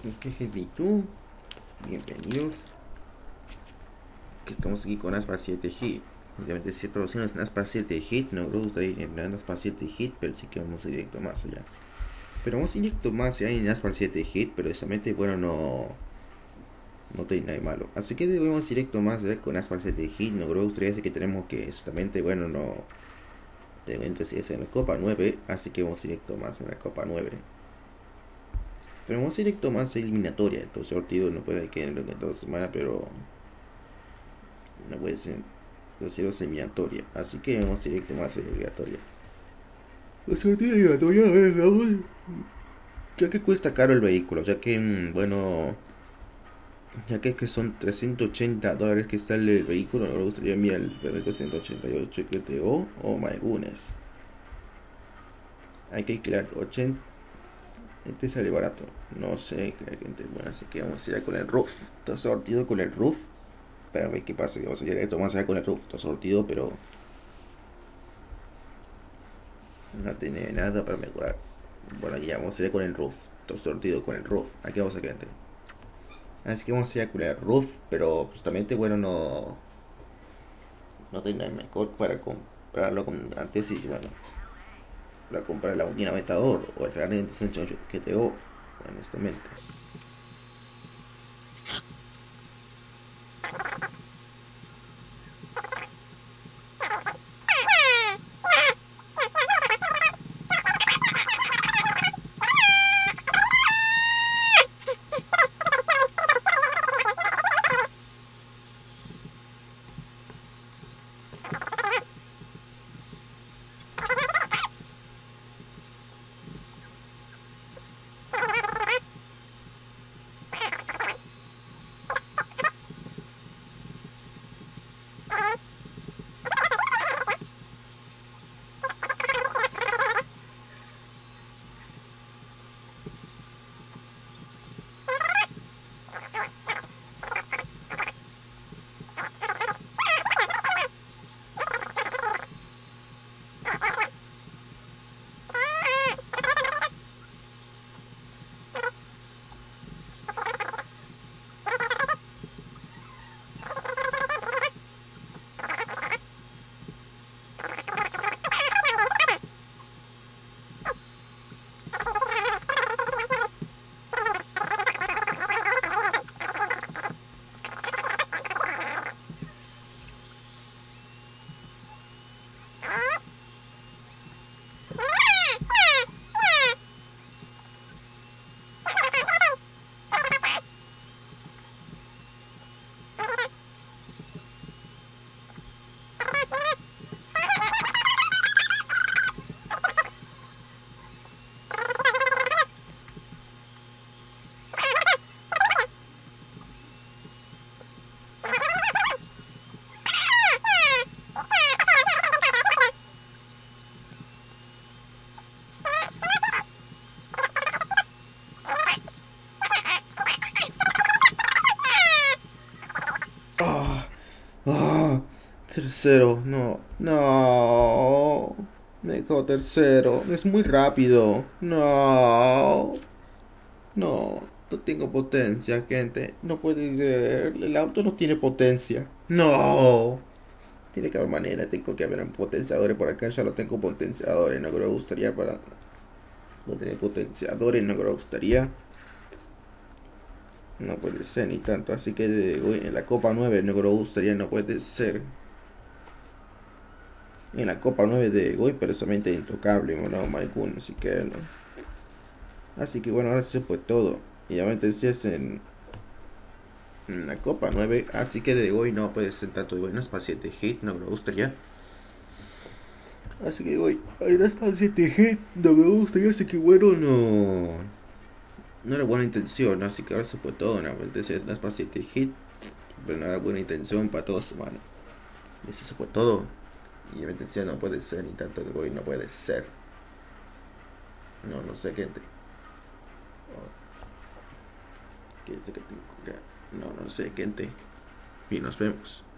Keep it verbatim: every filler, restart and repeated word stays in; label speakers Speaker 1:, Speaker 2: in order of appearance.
Speaker 1: ¿Qué gente y tú? Bienvenidos. Que estamos aquí con Aspa siete Hit. Obviamente si producciones en Aspa siete Hit, no me gusta ir en Aspa siete Hit, pero sí que vamos directo más allá. Pero vamos directo más allá en Aspa siete Hit, pero precisamente, bueno, no no tiene nada de malo. Así que debemos directo más allá con Aspa siete Hit, no me gustaría decir que tenemos que justamente, bueno, no tengo interés en la Copa nueve, así que vamos directo más en la Copa nueve. Pero vamos directo más a eliminatoria, entonces sortido no puede que en dos semanas, pero no puede ser los eliminatoria. Así que vamos directo más a eliminatoria. La sortida eliminatoria, eh, ya que cuesta caro el vehículo, ya que, mm, bueno, ya que, que son trescientos ochenta dólares que sale el vehículo, no me gustaría mirar el Ferrari ciento ochenta y ocho que te o o my goodness. Hay que alquilar ochenta. Este sale barato, no sé, gente. Bueno, así que vamos a ir con el roof. Todo sortido con el roof. Pero a ver qué pasa, que vamos a ir esto, vamos a ir con el roof. Todo sortido, pero no tiene nada para mejorar. Bueno, ya vamos a ir con el roof. Todo sortido con el roof. Aquí vamos a quedar. Así que vamos a ir con el roof, pero justamente, bueno, no. No tiene nada mejor para comprarlo con antes y, bueno, para comprar la Unina Metador o el Ferrari ciento ochenta y ocho G T O, honestamente. Oh, oh, tercero, no, no, me dejó tercero, es muy rápido, no, no, no tengo potencia, gente, no puede ser, el auto no tiene potencia, no, tiene que haber manera, tengo que haber potenciadores por acá, ya lo tengo potenciadores, no creo que gustaría para no tener potenciadores, no creo que gustaría. No puede ser ni tanto, así que de, en la Copa nueve no creo que gustaría, no puede ser. En la Copa nueve de Goy, precisamente intocable, no, Maikun, así que no. Así que bueno, ahora sí fue todo. Y obviamente si es en, en la Copa nueve, así que de Goy no puede ser tanto de Goy, no es paciente hit, no me gustaría. Así que Goy, no es paciente hit, no me gustaría, así que bueno, no. No era buena intención, así que ahora se fue todo, no, entonces no es paciente hit, pero no era buena intención para todos, mano. Y eso fue todo. Y mi intención no puede ser, ni tanto de Goy no puede ser. No, no sé, gente. No, no sé, gente. Y nos vemos.